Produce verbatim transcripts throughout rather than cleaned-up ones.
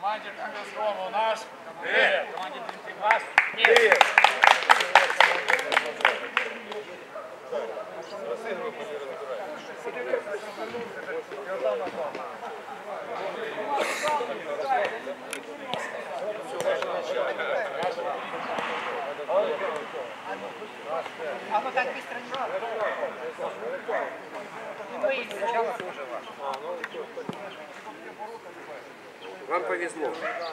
Команде Кангасрома у нас. Привет. Команде Димтриглас. Привет. А мы так быстро не Вам повезло.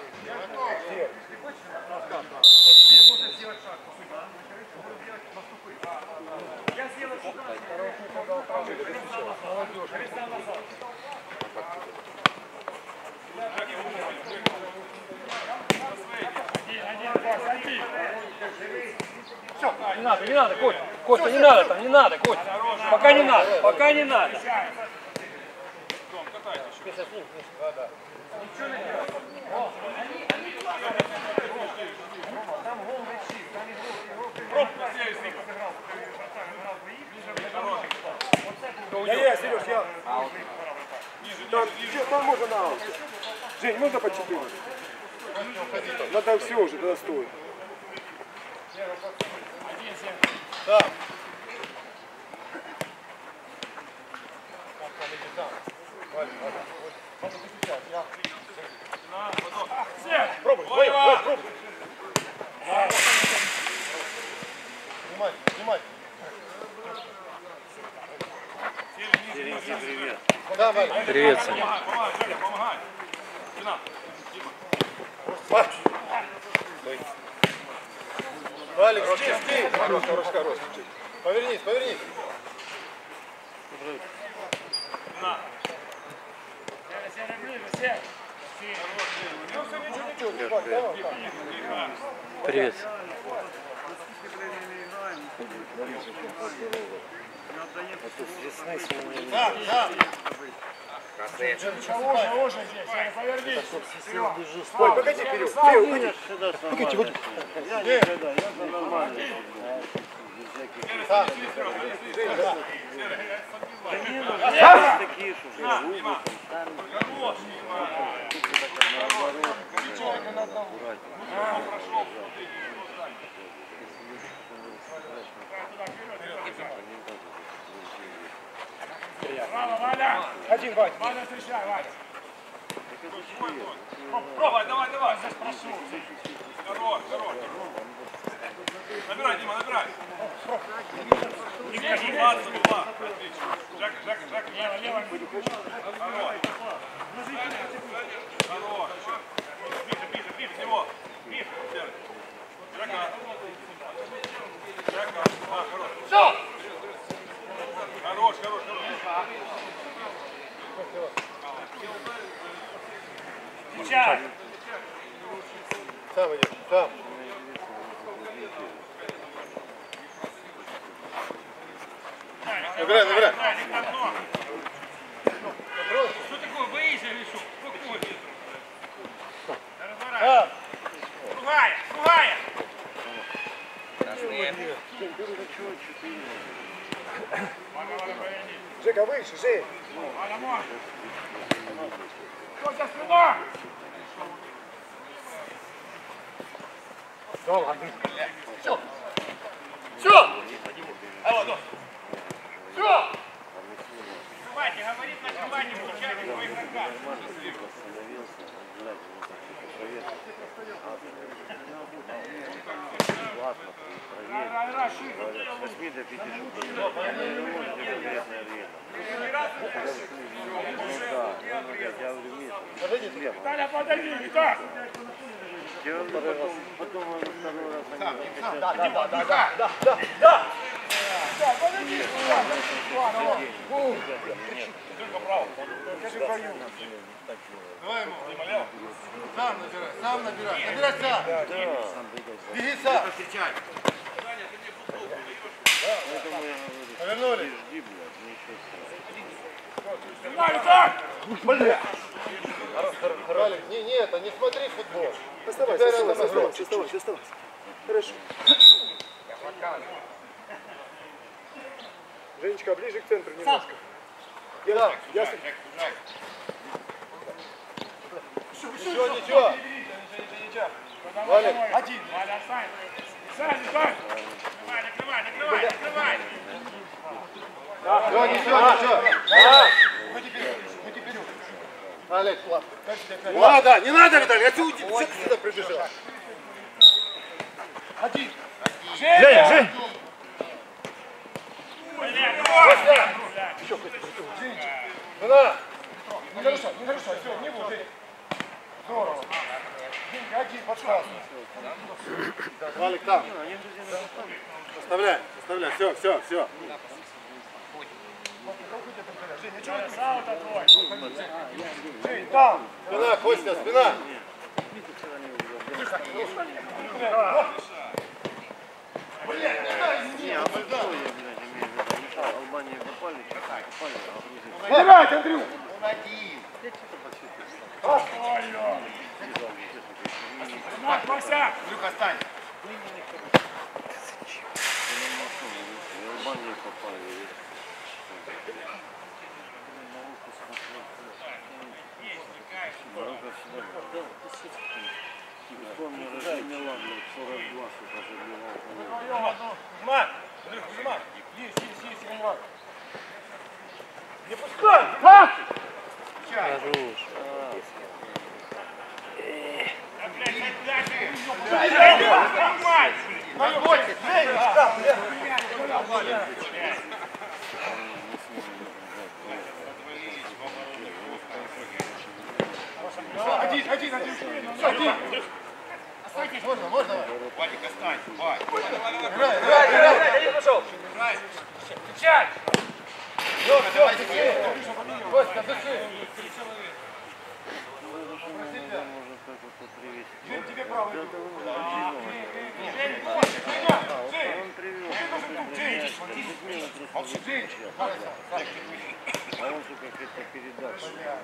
Я сделал Все, не надо, не надо, Костя. Костя, не надо там, не надо, Костя. Пока не надо, пока не надо. Я, я, Сереж, я. Там, там можно на аут. Жень, можно по четыре? Надо все уже, тогда стоит. Да. Пробуй, пробуй, пробуй. Снимай, снимай. Привет. Да, Валь. Привет, Саня. Помогай. Валик, жди, жди. Хорош, хорош, хорош. Повернись, повернись. Привет. Да, да. Уже здесь, повернись. Ой, погоди, вперед. Вперед, погоди. Погоди, вот. Я никогда, я нормально. Да. Да. Да не, ну я такие, что живут, там Браво, Валя! Один, Вань. Валя, встречай, Валя! Давай, давай, давай, здесь прошу. Хорош, хорош. Набирай, Дима, набирай. Не скажи, ладно, ладно. Отлично. Жека, Жека, Жека. Лево, лево. Хорош. Хорош. Ближе, ближе, ближе, всего. Ближе, Серый. Жека. Жека. А, хорош. Все! Хорош, хорош, хорош. Сейчас. Сам идешь, сам. Набирай, набирай. Что такое? Боишься или что? Спокойно. Да. Другая, другая. Жека, выше, Жень. Валя, можно. Кто за спиной? Все. Все. Алло, да. Все. Давайте, говорит, нажимайте, получайте свой игрока. с восьми до пяти шагов. Я говорю, месяц. Виталя, подойди, Виталь. Я говорю, потом, потом он второй раз Да, они да, да, да, да, да, да, да. Да, подойди, Только право. Давай ему. Сам набирай, сам набирай. Набирай сам. Беги сам. Повернули. жди, блядь, Виталь, Виталь. Бля. Валик, не, не это, не смотри футбол. Оставайся, оставайся, оставайся, оставайся, оставайся. Хорошо. Женечка, ближе к центру немножко. Да, я... Все, все. Ничего, ничего. Валик. Один. Валя, отстань. Сзади, сзади. Накрывай, накрывай, накрывай. Все, ничего, ничего. Да. Алекс, ладно. Не надо, не надо, Виталий, я чего сюда прибежал? Один. Женя, Жень! Жена! Не нарушай, не нарушай, все, не буду. Здорово. Деньги, один подсказ. Валик там. Оставляй, оставляй, все, все, все. Жень, там. Спина, Костя, спина. Албания попали, попали, а Играть, Андрюх! Вася! Андрюх, остань. Албания попали. Вспомнил, что Милан сорок два сука забивал. Жмай! Андрюх, жмай! Есть, есть, есть, я не важно. Не пускай! А! Хорош. Один, один, один. Один. Можно, можно. Вадик, остань. Вадик. Играй, играй, играй. Я не пошел! Кричать! Все, все, Костя, дыши. Жень, тебе право. Он привел. А он же какая-то передача.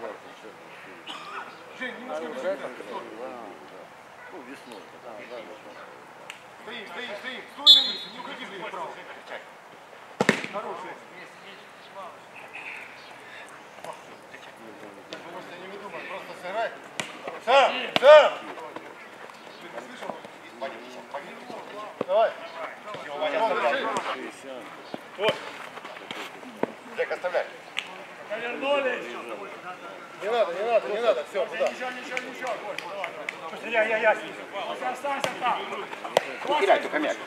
Жень, немножко бежать. Ну, весной. Стоим, стоим, стоим. Стой на месте, не уходи за право. Хороший. Просто не выдумай, просто сыграй. Сам, сам. Давай. Жек, оставляй. Не надо, не надо, не надо. Все, туда. Ничего, ничего, ничего. Я, я, я. Останься там. Не теряй, только мяч.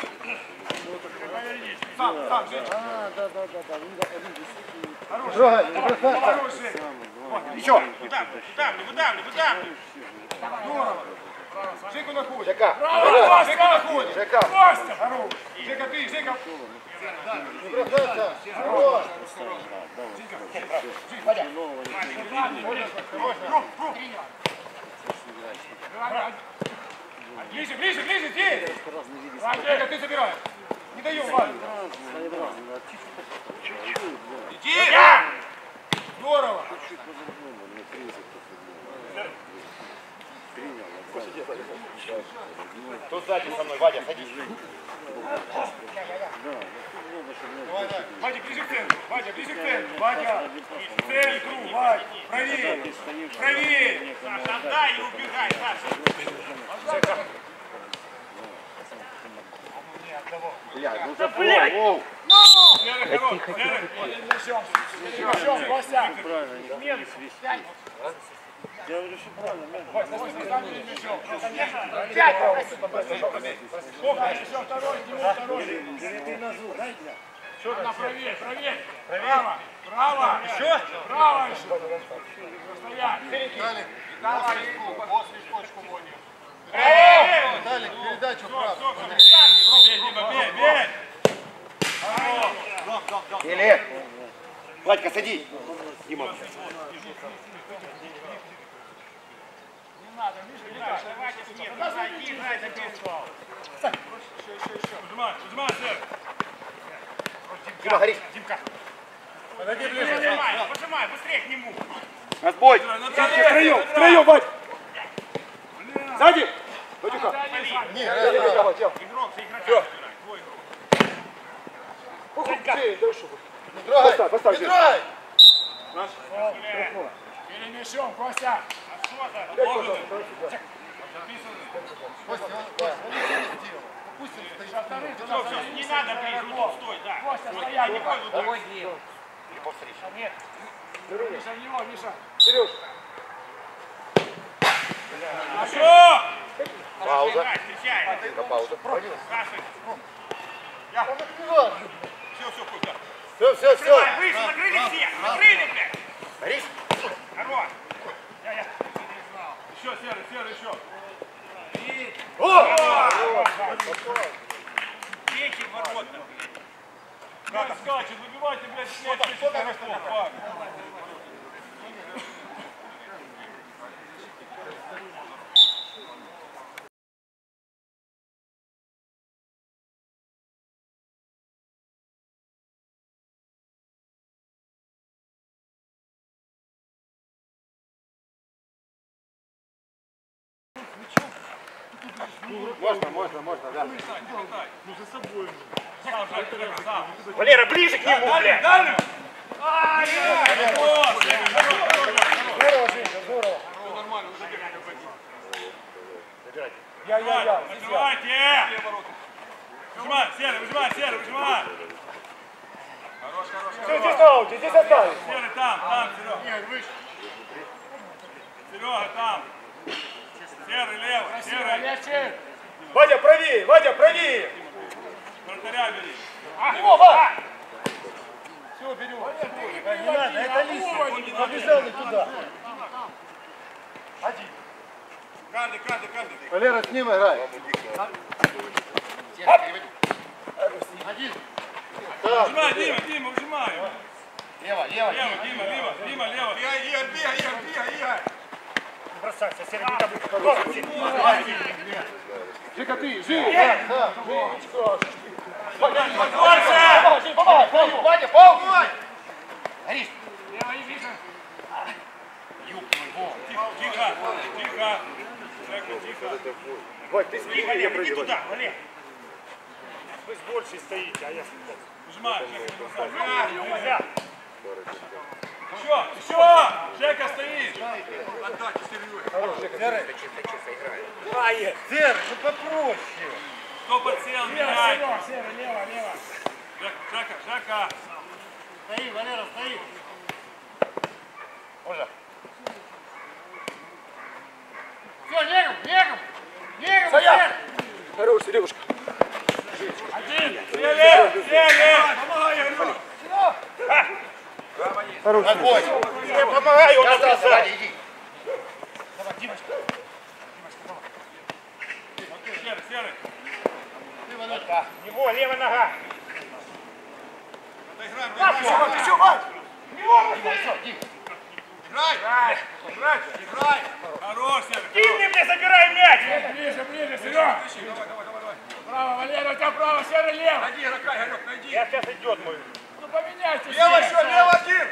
Сам, сам, Жень. А, да, да, да, да. Трогай, не бросай. Еще. Выдавливай, выдавливай, выдавливай. Здорово. Жеку находит. Жека. Жека находит. Жека. Костя. Хорош. Жека, ты, Жека. Не бросайся. Хорош. Ближе, ближе, ближе, здесь. Жека, ты забирай. Не даем, Валя. Иди. Здорово. Тут сзади со мной, Вадя, садись. Давай, давай. Вадя, ближе к центру. Вадя, ближе к центру. Вадя, к центру, Вадя. Правее. Правее. Саша, отдай и убегай, Саша. Блядь, ну Да, блядь! воу. Лера, хорош. Лера. Мячом, Вася. Правильно, не свисти. Я говорю, что правильно, Мячом. Второй, второй. Она правее, правее. Право, право. Еще? Право еще. Стоять. Далик, Давай, после точку вводим. Эй! Далик, передачу вправо. Бей, Дима, бей, бей. Или. Вадька, садись. Дима. Ужимай, ужимай, Сер. Дима, гори. Димка. Подойди ближе. Пожимай, пожимай, быстрее к нему. Разбой. Втроем, втроем, Вадь. Сзади. Вадюка. Не, Игрок, за игрока. Твой игрок. Не трогай. Поставь, поставь. Не трогай. Перед мячом, Костя. Ложите. Записаны. Все, все, не надо ближе, вот тут стой, да. Стой, я не пойду так. Нет. Миша, в него, Миша. Сереж. Все! Пауза. Встречай. На паузу. Саша. Я. Все, все, пусть, да. Все, все, все. Открывай, выше, накрыли все. Накрыли, блядь. Борис. Хорош. Я, я. Еще, Серый, Серый, еще. Дети в ворота. Как скачет, выбивайте, блядь, снять шесть игроков, парни. Можно, можно, можно, да. Ну за собой. Сам, Жак, Жак, сам. Валера, ближе к нему, Дальше, блядь. дальше. Ай, ай, хорош, Женя, хорош, хорош. Здорово, Женька, здорово. Нормально, уже бегай, как пойти. Я, я, я. Выжимайте! Выжимай, Серый, выжимай, Серый, выжимай! Хорош, хорош, Все, здесь хорош. аути, здесь оставить. Серый там, там, Серега. Серега там. Серый лево, Серый. Вадя, правее, Вадя, правее. Вратаря бери. Вова! Все, берем. Не надо, это лист. Побежал не туда. Один. Каждый, каждый, каждый. Валера, с ним играй. Один. Выжимай, Дима, Дима, выжимай. Лево, лево, Лево, Дима, лево, Дима, лево. Бегай, Игорь, бегай, Игорь, бегай, Игорь. Бросайся, Серый, не там будет. Жека, ты, Жека. Больше! Вадя, помогай! Борис. Тихо, тихо. Жека, тихо. Вадь, ты Тихо, Лев, иди туда, Валер. Вы с большей стоите, а я с Выжимай, Жека, не бросай. Еще, еще! Жека стоит! Отдача, Серега. Ай, Серый, ну попроще. Кто подсел, меняй. Серый, лево, лево. Жека, Жека. Стои, Валера, стои. Можно. Все, легом, легом. Легом, Стоять! Хорош, Сережка. Сели, сели! Помогай, я говорю. Хорош. Отбой. Я помогаю, он остался. Вадя, иди. Серый, Серый. Него, левая нога. Доиграем, Ты доиграем. что, Вадь? Играй! Играй! Играй! Хорош, Серый! Ты мне, блядь, забирай мяч! Ближе, ближе, Серега. Давай, давай, давай, давай. Право, Валера, у тебя право, Серый, лево. Найди игрока, Игорек, найди. Я сейчас идет мой. Ну поменяйте. Лево все. еще, лево один!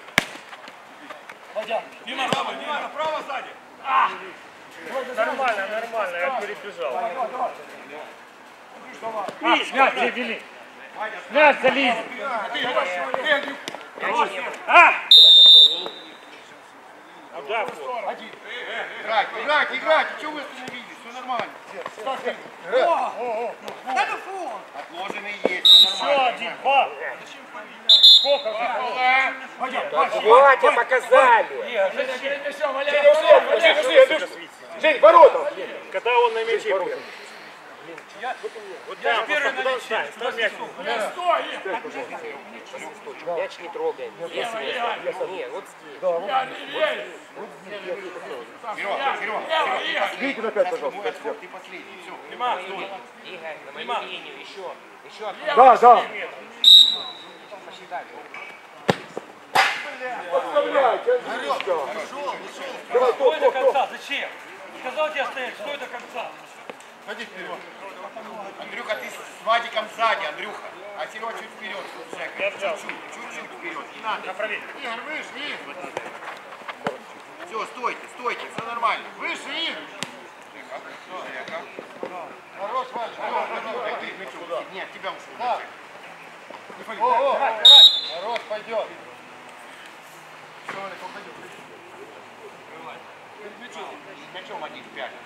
Вадя. Дима, право, Дима, право сзади. Нормально, нормально, я перебежал. Видишь, мяч завели. Мяч залез. А! Играть, играть, играть. Чего вы остановились? Все нормально. Отложенный есть, все Еще нормально. один, два. Сколько? Вадя, показали. Все, Валера, Женя, ушли, Женя, ушли, Андрюша. Жень, ворота. Когда он на мяче будет. Вот там, первый на мяче. стой. Мяч не трогаем. Лево, лево. Нет, вот здесь. Я левее. Серега, Серега. Лево, Игорь. Видите опять, пожалуйста. Ты последний, все. Дима, стой. Игорь, на мою линию еще. Еще. Да, да. Подставляйте, Андрюшка. Давай, Стой топ, до топ, топ. конца. Зачем? Сказал тебе стоять, стой до конца. Ходи вперед. Андрюха, ты с Вадиком сзади, Андрюха. А Серега чуть вперед. Чуть-чуть, чуть-чуть вперед. Не надо. Игорь, выше, Игорь. Все, стойте, стойте, все нормально. Выше, Игорь. Хорош, Вадик. Нет, тебя ушел. Хорош, пойдет. мячом один в пять.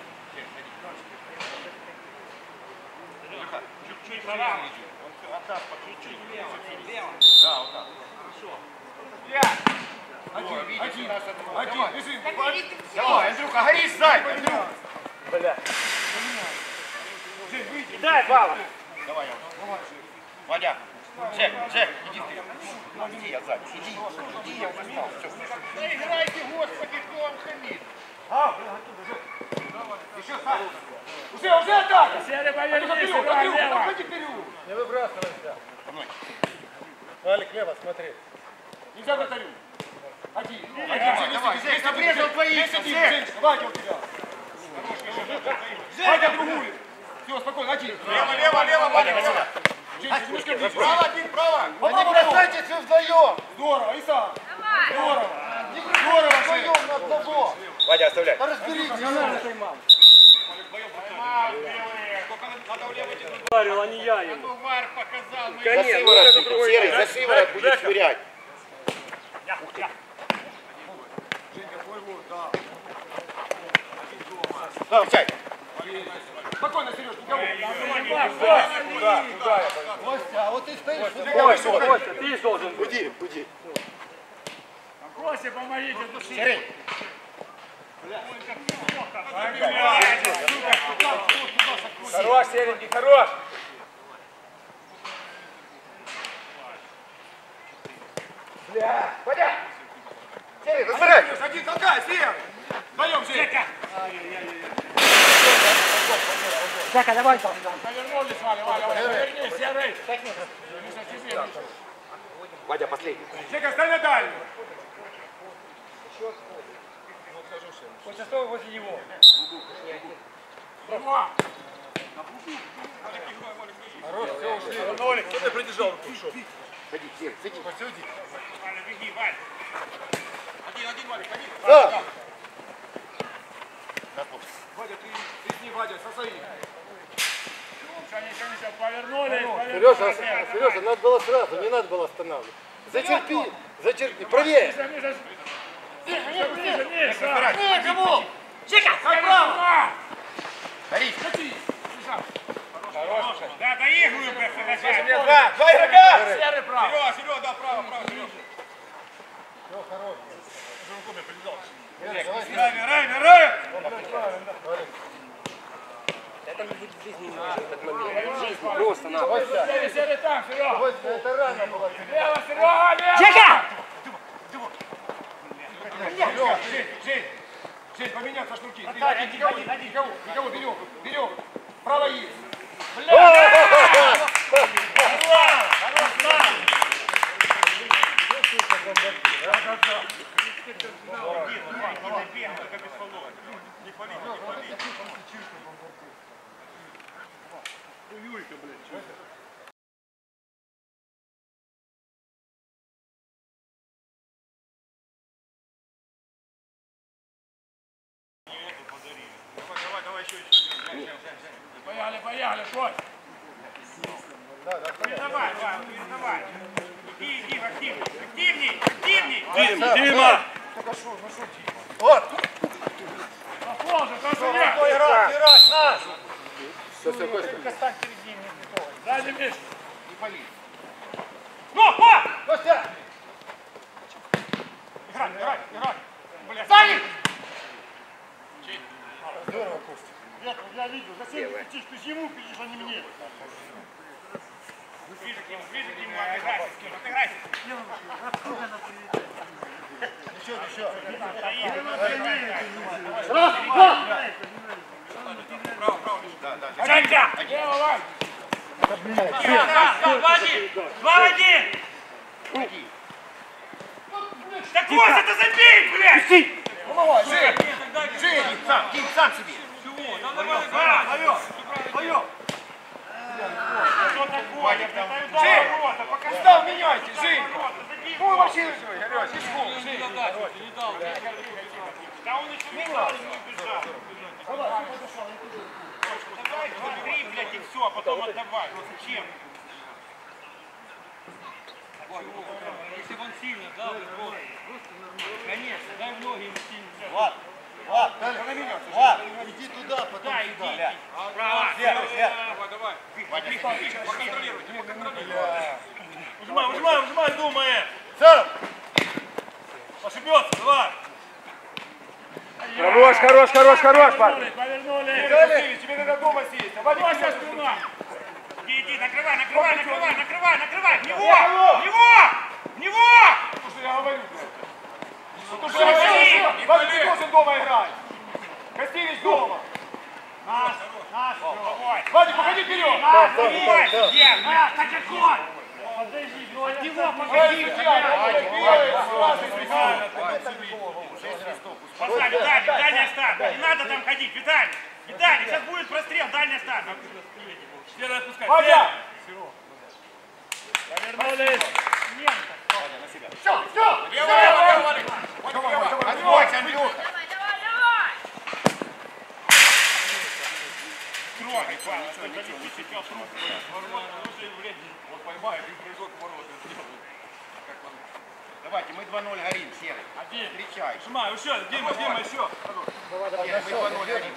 Андрюха, чуть-чуть влево иди. Он отдаст по чуть-чуть влево. Да, вот так. Хорошо. Один, один, один, бежи. Давай, Андрюха, гори сзади. Андрюха. Бля. Дай, Павла. Давай, я. Вадя. Жек, Жек, иди ты. Иди, я сзади. Иди, иди, я уже встал. Да играйте, господи, кто вам хамит. А, еще сам. Уже, уже атака. Серый, повернись, играй лево. Подходи вперед. Не выбрасывайся. Валик, лево, смотри. Нельзя вратарю. Один. Один, давай, здесь обрезал двоих. Жек, Вадя у тебя. Вадя другую. Все, спокойно, один. Лево, лево, лево, Вадя, сюда. Право, один, право. Не бросайтесь вы вдвоем. Здорово, и сам. Здорово. Здорово, вдвоем на одного. Вадя, оставляй. Да разберитесь. Не надо тайм-аут. Говорил, а не я ему. Ну, Вар показал. Мы... Конечно, За вот это шиворот, другой Серый, игрок. за шиворот будет швырять. Женька, твой вот, да. Да, включай. Спокойно, Сереж, никого. Да, Костя, а вот ты стоишь. Костя, Костя, ты должен быть. Уйди, уйди. Костя, помогите. Серый. Хорош, серенький, хорош. Бля, Вадя. Серый, разбирай. Один толкай, Серый. Вдвоем, Женька. Жека, давай там. Повернулись, Валя, Валя, Валя. Повернись, Серый. Вадя, последний. Женька, стань на дальнюю. Костя, стой возле него. Два. Хорош, все, ушли. Нолик, кто ты придержал руку? Садись, Серый, садись. Валя, беги, Валя. Один, один, Валик, один. Да. Вадя, ты, ты с ней, Вадя, со своим. Шани, шани, шани, повернулись, Сережа, повернулись. Сережа, надо было сразу, не надо было останавливать. Зачерпи, зачерпи, правее. Миша, Миша, Миша, Миша, Миша. Э, кому? Чека, направо. Борис. Да, доигрывай, блядь, Два, два игрока. Серый прав. Серега, Серега, да, право, право, Серега. Райми, Райми, Райми. Просто на. Серый, Серый там, Серега. Костя, это рано было. Лево, Серега, лево. Жека! Серега, Жень, Жень. Жень, поменяться шнурки. Ты один, никого, никого, никого, берем, берем. Право есть. Поехали, поехали, Кость. Давай, давай, давай. Иди, иди, активней, активней, активней. Дима, Дима! Вот. Похоже, тоже нет. Играть, играть, наш. Все, все, Костя. Сзади, Миш. Не пали. Ну, па! Костя. Играть, играть, играть. Блядь. Сзади! Здорово, Костя. Я, я видел, зачем ты кричишь? Ты ему кричишь, а не мне. Ближе к нему, ближе к нему, отыграйся с ним, отыграйся. Еще, еще. Женька! Лево, Вань! Да, да, два один! Два один! Да Костя, ты забей, блядь! Помогай, Жень. Жень, сам, Дим, сам себе. Вдвоем, вдвоем. Что такое? Вадик, там. Жень, Рота, покажи. устал, меняйте, Жень. Рота, забей. Ну, вообще, Сереж, не школ, Жень. Да он еще не дал, не убежал. Давай, два-три, блядь, и все, а потом отдавай. Ну зачем? Если бы он сильно дал бы, конечно, дай в ноги ему сильно. Влад, Влад. Иди туда, потом Да, сюда. иди. Право. Давай, давай. Поконтролируй, Дима, контролируй. Ужимай, ужимай, ужимай, думай. Ошибется, давай. Хорош, хорош, хорош, хорош, парень. Повернули. Тебе надо дома сесть. Ваша спина. Иди, иди, накрывай, накрывай, накрывай, накрывай, накрывай. В него! В него! В него! Что я говорю, блядь? Что я говорю? Вадик, ты должен дома играть. Костевич дома. Наш, наш, давай. Вадик, походи вперед. Наш, давай, судья. Наш, так как он. Подожди, от него подожди. Поставь, Виталий, дальний старт. Не надо там ходить, Виталий. Виталий, сейчас будет прострел, дальний старт. Серый отпускай. Вадя! Повернулись. Все, все. Отбойся, Андрюха. Трогай, Павел, что ничего, не сидел труп. Он поймает и прыжок в ворота сделает. Давайте, мы два ноль горим, Серый. Встречай. Ужимай, еще, Дима, Дима, еще. Серый, мы два ноль горим.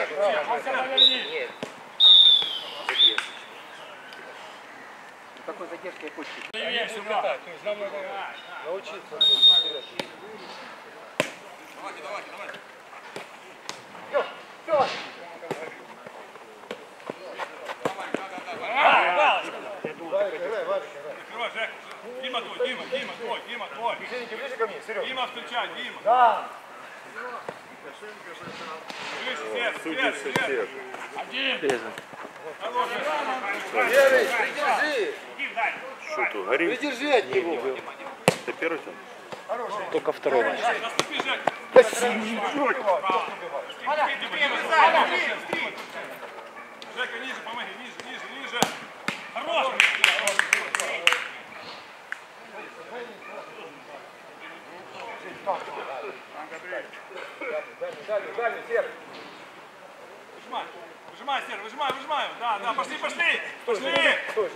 Такой задержкой почки. Научиться. Давайте, давайте, давайте. Открывай, Жек. Дима твой, Дима, Дима твой, Дима твой. Извините, ближе ко мне, Серега. Дима встречай, Дима. Да. Слышь, свет, свет, свет. Серый, придержи. Иди вдаль. Придержи от него. Только второго. Наступи, Жек. Жека, ниже, помоги, ниже, ниже, ниже. Хорош. Выжимай, выжимай, Серый, выжимай, выжимай. Да, да, пошли, пошли, пошли.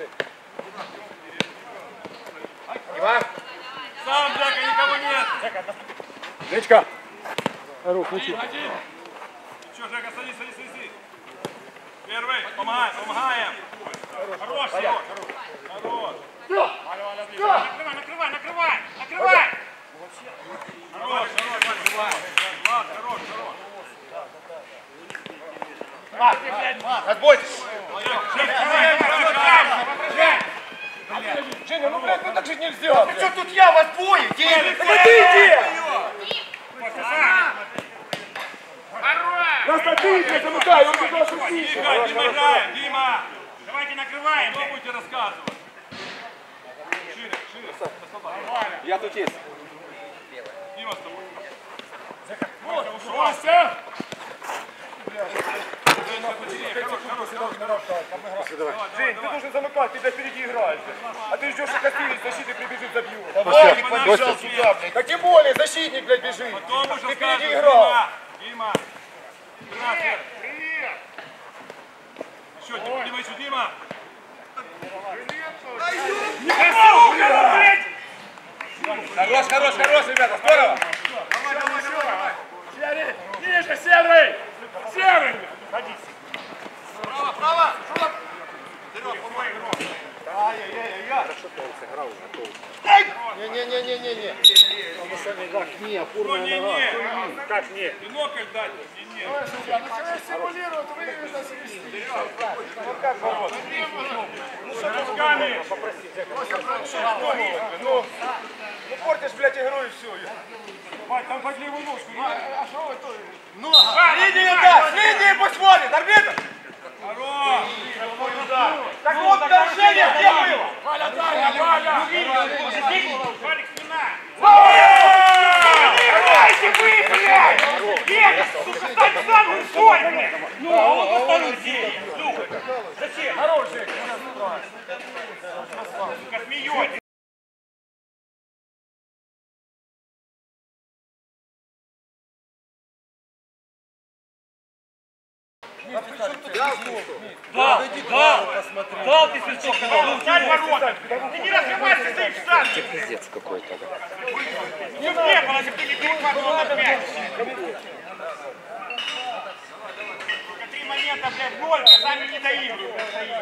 Иван. Сам, Жека, никого нет. Жечка. Один, один. Че, Жека, садись, садись, садись. Первый, помогаем, помогаем. Хорош, хорош. Хорош. Накрывай, накрывай, накрывай, накрывай. Хорош, хорош, Влад, Влад, хорош, хорош. Отбойтесь. Женя, ну, блядь, ну так жить нельзя. Что тут я, вас двое? Девять. Так ты иди! Нас на ты, блядь, замыкай, он тут должен сидеть. Дима, Дима играет, Дима. Давайте накрываем. Что будете рассказывать? Шире, шире. Я тут есть. Дима с тобой. Жень, ты должен замыкать, ты впереди играешь. А ты ждешь, что Костевич защитник прибежит, забьет. Вадик побежал сюда, блядь. Так тем более, защитник, блядь, бежит. Потом уже Ты впереди скажешь, играл. Дима. Дима. Привет, привет. Еще, Дима, Дима, еще, Дима. Хорош, хорош, хорош, ребята, здорово. Ниже, Серый! Серый! Садись. Право, право. Не-не-не-не-не. Как не, Ну, опорная не, нога. не. Как нет? И ног дать. Не, не. Симулирует, вы нас вести. Руками. Ну, ну портишь, блядь, игру и все. Вать, там под левую ножку. А что вы тут? Линии Да, с линии пусть смотрит, арбитр! Хорош. Так вот, нарушение где было? Валя, Валя, Валя! Валик, спина! Давайте вы, блядь! Нет, сука, стань сам, ускорь, блядь! Ну, а вот останусь здесь, сука! Зачем? Хороший! Сука, смеетесь! Дал, дал, дал ты свисток, встань ворота! Ты не раскрывайся, ты встань! Это пиздец какой-то. Не было, если бы ты не перехватывал на пять. это, блядь, ноль, а сами не доигрывают.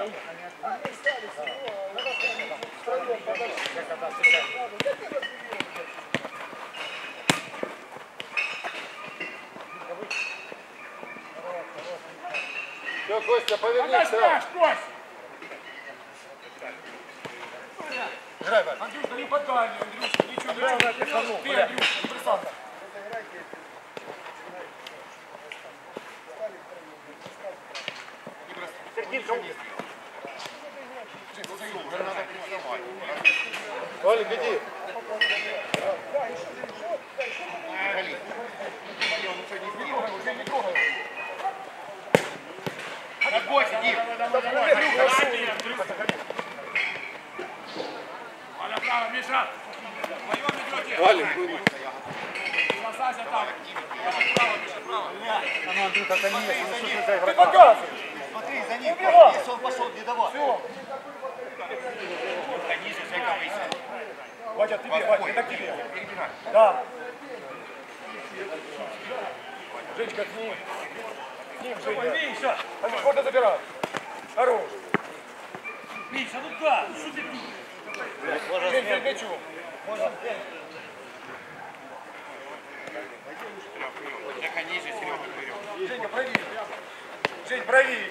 Все, Костя, Отдай повернись. страж, Кость! Играй, Валь. Андрюшка, не подай, Андрюшка, ничего, ничего. Ты, Андрюшка, не бросай. Валик, иди. Отбойся, Дим. Аля, право, Миша! Вдвоем идете. Валик, Бросайся там! Право, Миша, право. Ты показывай. Смотри, за ним. Убивай. Если он пошел, не давай. Все. Ниже, Жека, выйся. Вадя, тебе, Вадя, это к тебе. Перебирай. Да. Женечка, к ним. К ним, Женя. Миша, А ну, можно забирать. Хорош. Миша, ну как? Ну что ты тут? Жень, перед мячом. Жека, ниже, Серега, вперед. Женя, проверь. Жень, проверь.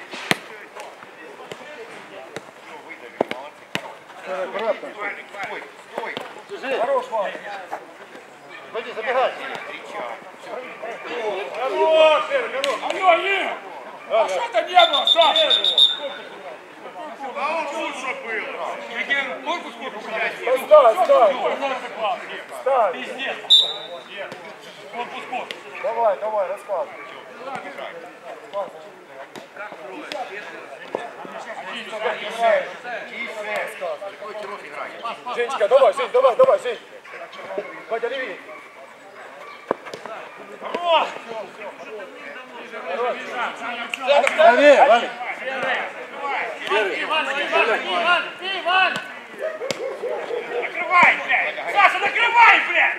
Ну, выдавили, молодцы. Стой, стой, стой. Хорош, Вадя. пойди, забегай. Кричал. Хорош! Алло, Ир! А что-то не было, Саша! А он тут что было? Какие корпус корпус? Встань, встань. Встань. Пиздец. Корпус корпус. Давай, давай, рассказывай. Тише. Какой ты рот играешь? Женечка, давай, Жень, давай, давай, Жень. Вадя, леви. Хорош! Правее, Валик. Иван, Иван, Иван, Иван! Накрывай, блядь! Саша, накрывай, блядь!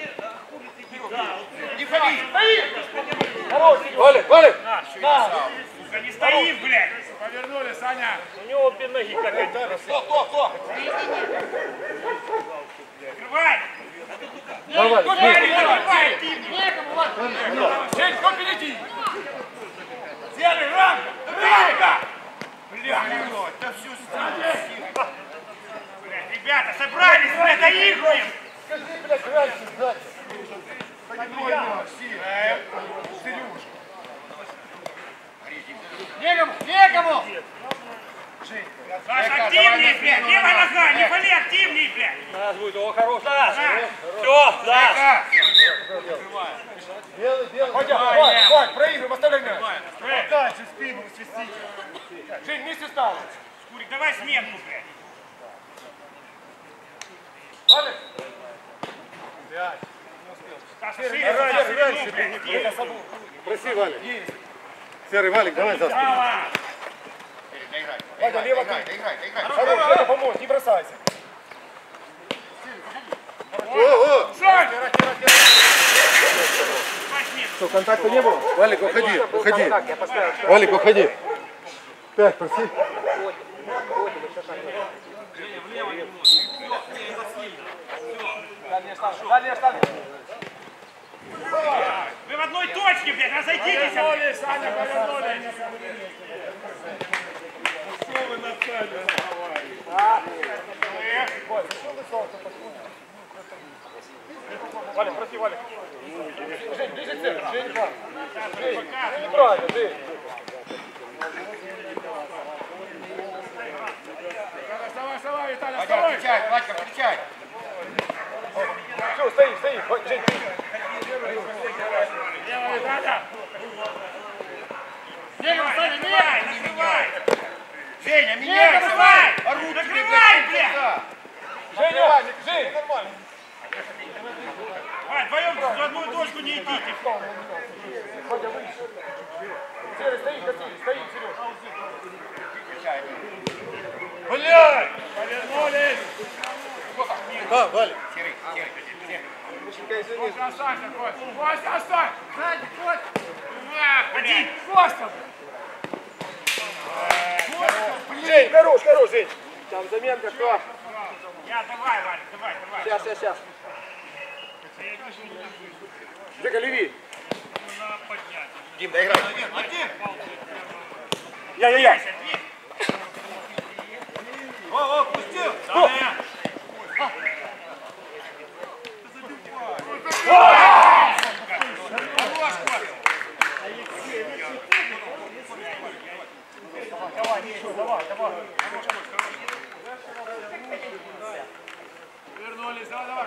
Не ходи. Валик, Валик. Сука, не стоим, блядь! Повернули, Саня! У него без ноги какая-то. Кто, кто, кто? Накрывай! Давай, Кто Валик. впереди, накрывай! Некому, ладно! Жень, кто впереди? Серый, рамка! Рамка! Да всю силу. Блядь, ребята, собрались, блядь, доигрываем! Скажи, блядь, раньше, сзади. Некому, некому. Саша, активней, блядь! Левая нога, не вали, активней, блядь! Нас будет, о, хорош, да. Все, да. Белый, белый. Вадя, Вадь, Вадь, проигрываем, оставляй мяч. Дальше спину свистите! Жень, вместе стал. Шкурик, давай сменку, блядь! Валик? Саша, шире, Саша, ширину, блядь! Это собой. Проси, Валик. Серый, Валик, давай за спину. Право! Доиграй. Вадя, лево Доиграй, ты. доиграй, доиграй. Хорош, Жека, помочь, не бросайся. О, о. Сань! Что, контакта не было? Валик, уходи, уходи. Валик, уходи. Пять, проси. Вы в одной точке, блядь, разойдитесь! Повернули, Саня, повернули! Что вы нацелили? Валик, проси, Валик. Жень, ближе к центру, Жень, да. Жень, ты неправильно, Жень. Вставай, вставай, Виталий, Вадя, вставай! встречай, Вадька, встречай. Все, стоим, стоим. Вадь, Жень, ты. Лево, Виталя! Лево, Саня, не накрывай! Женя, Не меняйся, накрывай! Вадь. Орут тебе, Накрывай, блядь, блядь! да. Женя, Жень, нормально. Вань, вдвоем в одну точку не идите! Вадя, выше. Серый, стоит, Василий, стоит, Сереж. Блядь! Повернулись! Да, Валик. Серый, серый, серый. Костя, оставь, Костя! Костя, оставь! Сзади, Костя! Один! Костя! Жень, хорош, хорош, Жень. Там заменка, кто? Я, давай, Валя, давай, давай. Сейчас, сейчас, сейчас. Жека, леви. Дим, доиграй. Я, я, я. О, о, пустил! Давай, давай. Вернулись, давай, давай.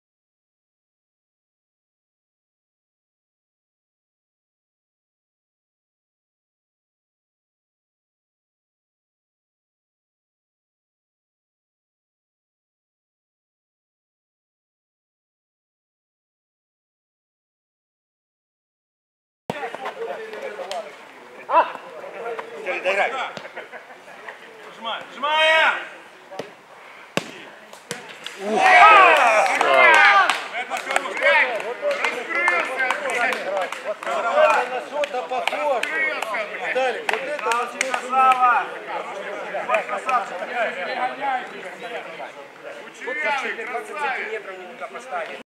Доиграй. Нажимай, нажимаем! Это хорош, На что-то похоже. Сталик, вот это Слава. Вот как двадцать сантиметров не туда поставить.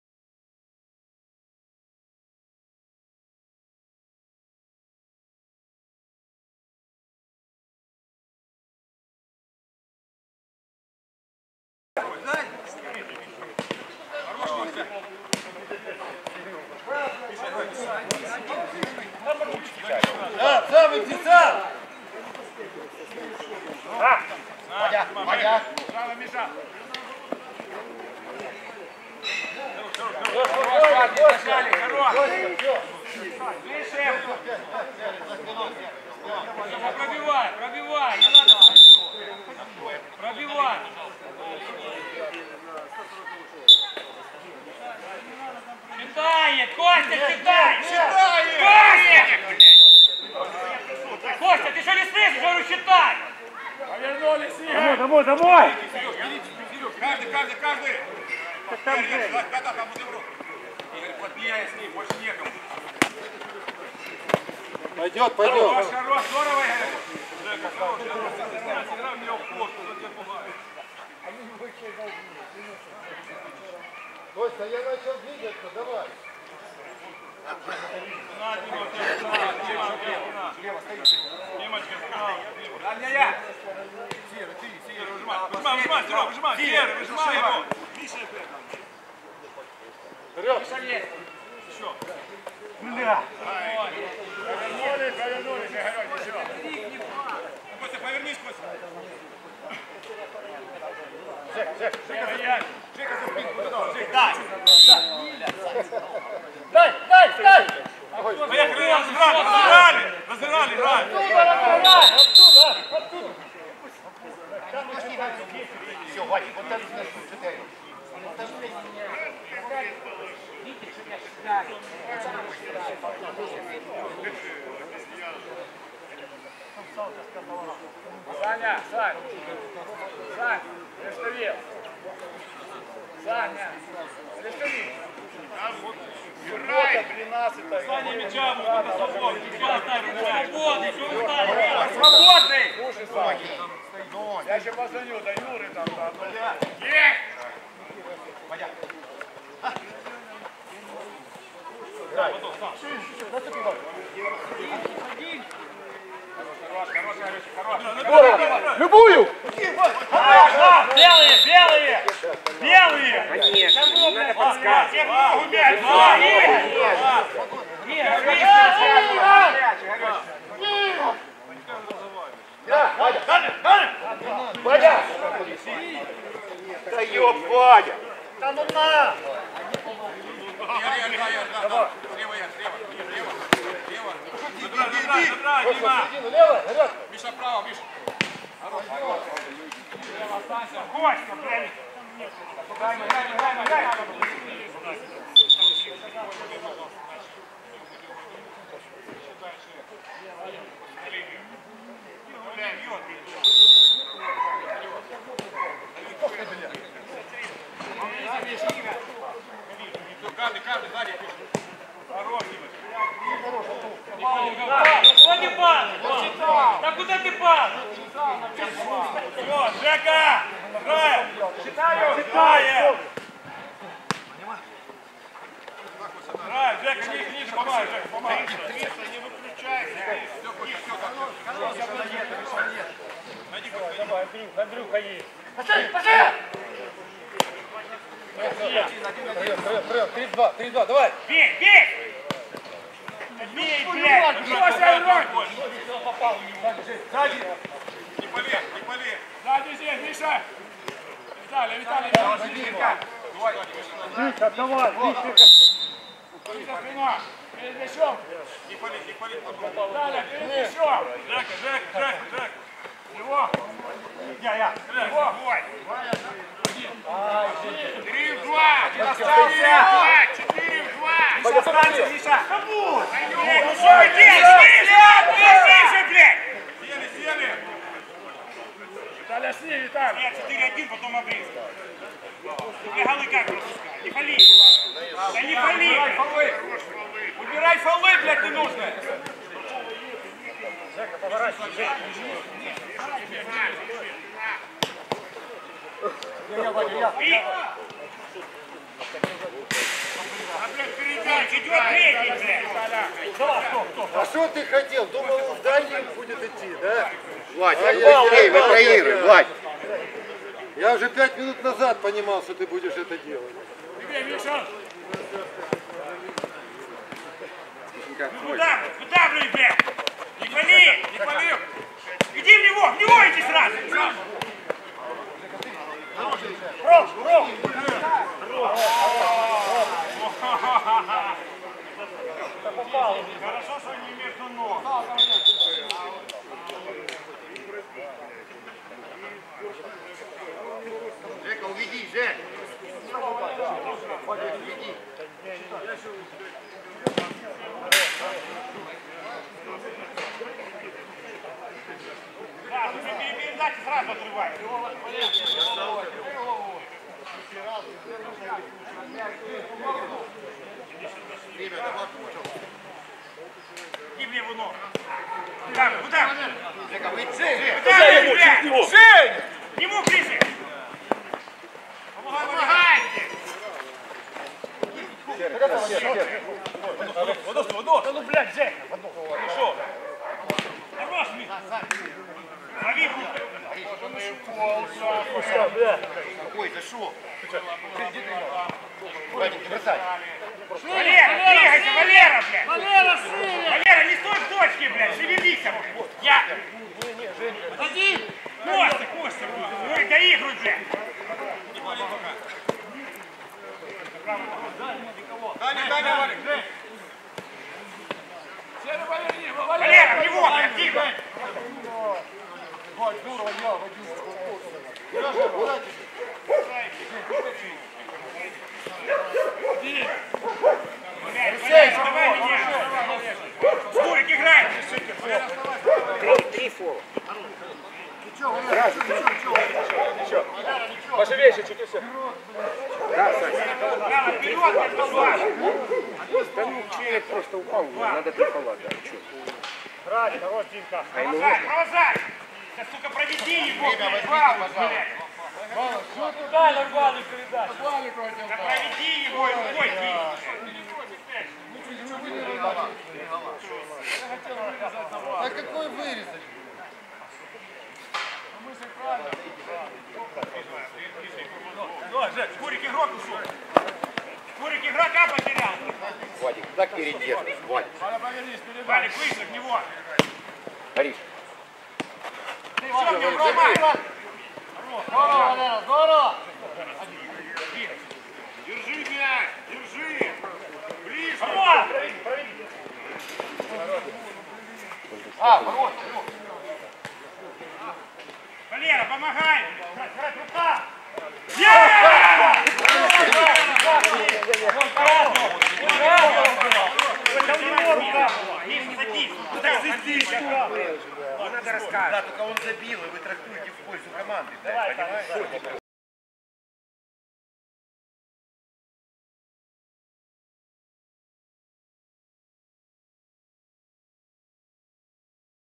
Да, сам иди, сам! Вадя, Вадя. Право, Миша. Пробивай, пробивай, не надо. Пробивай. Считает, Костя, считай! Считает! Костя! Костя, ты что не слышишь? Говорю, считай! Повернулись, Игорь. Домой, домой, домой. каждый, каждый, каждый! Да, да, да, там бутерброд. Игорь, подменяй с ним, больше некому. Пойдет, пойдет. Хорош, хорош, здорово, Игорь! Жека, хорош, я сыграл меня в пост, кто тебя пугает. Костя, я начал двигаться, давай. На, Дима, у тебя спина, Дима, у тебя спина. Димочка, спина. Дальня я. Серый, ты, Серый, выжимай. Выжимай, выжимай, Серега, выжимай. Серый, выжимай его. Миша, Вперед. еще. Бля. Повернулись, повернулись, Игорь, еще. Костя, повернись, Костя. Жек, Жек, Жек, Жека, за спинку, туда. Жек, Дай. дай, дай, дай. поехали, разыграли, разыграли. Разыграли, играли. Оттуда, оттуда. Все, Вадик, вот так четыре. Саня, Сань. Сань, Лештовец. Саня, Лештовец. Играй, тринадцатая. Саня мяча, вот это свобод. Мяча оставим, мяч. Свободный, что вы стали? Свободный! Слушай, Саня. Я еще позвоню до Юры там. там. Есть! Вадя. Любую. Белые, белые! Белые! Конечно, не надо подсказывать. Всех ногу мяч! Вадя. Да ёб, Вадя. Да ну на! Слева я, слева. Слева. Слева. Забирай, забирай, забирай, Дима. Лево, ребят. Миша, право, Миша. Костя, блядь! Каждый, каждый, сзади. Хорош, Дима. Куда ты падаешь? Да куда ты падаешь? Хорош, Жека! Играем! Считаю! Считаем! Играем, Жека, ниже, ниже, помогай, Жека, помогай. Не выключайся. Найди хоть, найди. Давай, Андрюх, Андрюха есть. Пошли, пошли! Втроем, втроем, втроем. три-два, три-два, давай. Бей, бей! Бей, блядь! Бросай руку! Сзади. Не полез, не полез. Сзади здесь, Миша! Виталий, Виталий, Виталий! Миша, давай, Миша. Миша, спина! Перед мячом! Не полез, не полез. Виталий, перед мячом! Жека, Жека, Жека, Жека. Его! Я, я! Его! Три в два. Остался! Четыре в два. Миша, останься, Миша! Кому? Блядь, ну что вы делаете? Блядь, же, блядь! Сели, сели. Виталий, сни, Виталий! Я четыре один, потом обрезка. Бля, голы как пропускай? Не пали! Да не пали! Убирай фолы! Убирай фолы, блядь, не нужно! Жека, поворачивай, Жека! И... А, блядь, передача, идет третий, блядь! А что ты хотел? Думал, в дальний будет идти, да? Владь, Ай-яй-яй, вы проигрываете, Владь. Я уже пять минут назад понимал, что ты будешь это делать. Тебе, Миша! Куда? Куда, блядь, блядь? Не пали! Не пали! Иди в него! В него иди сразу! Ром! Ром! Хорошо, что не между ног. Жека, уведи, Жек. Да, ты мне передачи сразу отрывай. Иди мне в ног. Куда? Куда? Жека, выйди. Куда, блядь? Жень! К нему ближе! Помогайте. Водос, водос. Да ну, блядь, Жень! Хорошо. Хорош, Миша. Лови руку. Ой, зашел. Владик, не бросай. Валера, двигайся, Валера, блядь! Валера, шире! Валера, не стой в точке, блядь, шевелись! Я! Один! Костя, Костя будет! Ой, доигрывай, блядь! Дани, Дани, Валик. Валера, в него, блядь, тихо! Блядь, Валера, давай меня! Скорик, играй! Три фола. Поживейся, чуть и все. Прямо вперед, между вас! Да ну, человек просто упал, надо три фола дать. Правильно, хорош, Димка. Провозай, провозай! Да, сука, проведи его, блядь! Пожалуйста! Дай нормальную передачу. Да проведи его, рукой кинь! А какой вырезать? Давай, Жек. Скорик игрок ушел! Скорик игрока потерял! Владик, так передержишь, Владик. Валик, выше в него! Борис. Ты все, в него, Рома! Здорово, Валера, здорово. Держи мяч! Держи! Ближе! Рома! А, хорош, Валера, помогай! Брать, рука! Да, только он забил, и вы трактуете в пользу команды, понимаешь?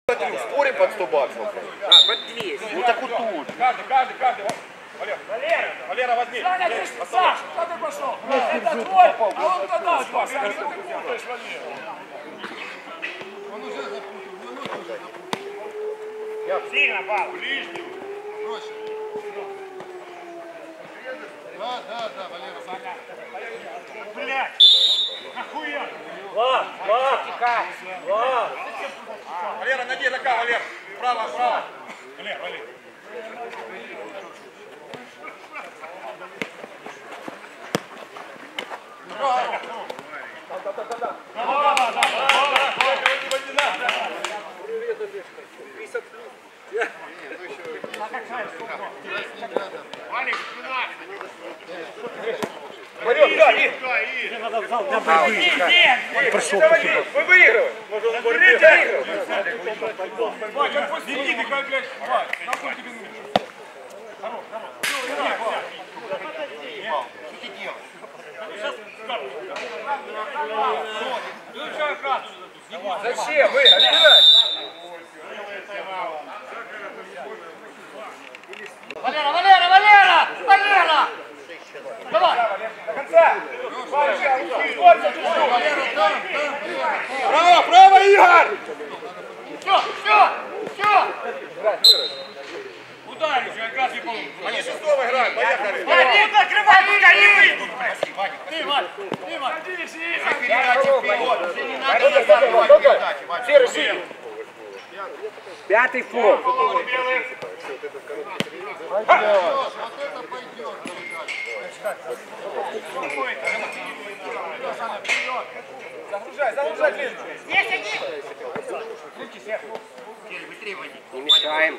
Спорим под сто баксов? А, под двести. Ну так вот тут. Каждый, каждый, каждый. Валера, Валера! Валера, возьми. Саня, ты ж, Саш, куда ты пошел? Это твой, а он туда спас. Что ты путаешь, Валера? Он уже запутал, он уже запутал. Сильно, пап. Ближний. Проще. Да, да, да, Валера. Саня. Блядь. Нахуя? Влад, Влад, Влад. Валера, ноги, нога, Валер. Право, право. Валер, Валер. Валик, спина. Мы выигрываем. Вань, отпусти, ты как, блядь, Вань, нахуй тебе нужно. Хорош, хорош. Что ты делаешь? Зачем вы? Отбирай. Валера, Валера, Валера! Валера! Давай! До конца. Право, право, Игорь! Все, все, все! Ударь еще, как раз не получится. Они шестого играют, поехали. Вадим, накрывай, пока не выйдут! Спасибо, Вадик. Ты, Вадь, ты, Вадь! Уже передачи вперед, уже не надо назад давать передачи, Вадик. Пятый фол. Вот это пойдет. Загружай, загружай длинную. Есть один! Быстрее, Вадик. Не мешаем.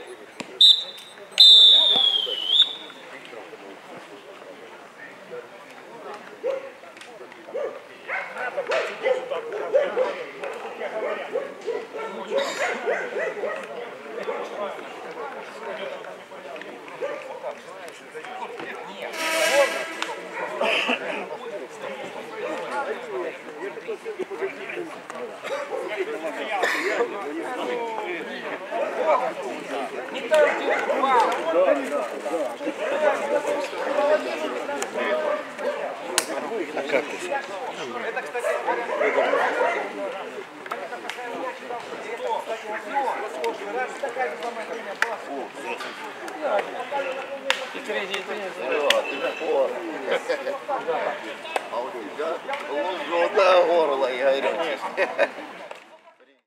А у тебя золотое горло, я говорю.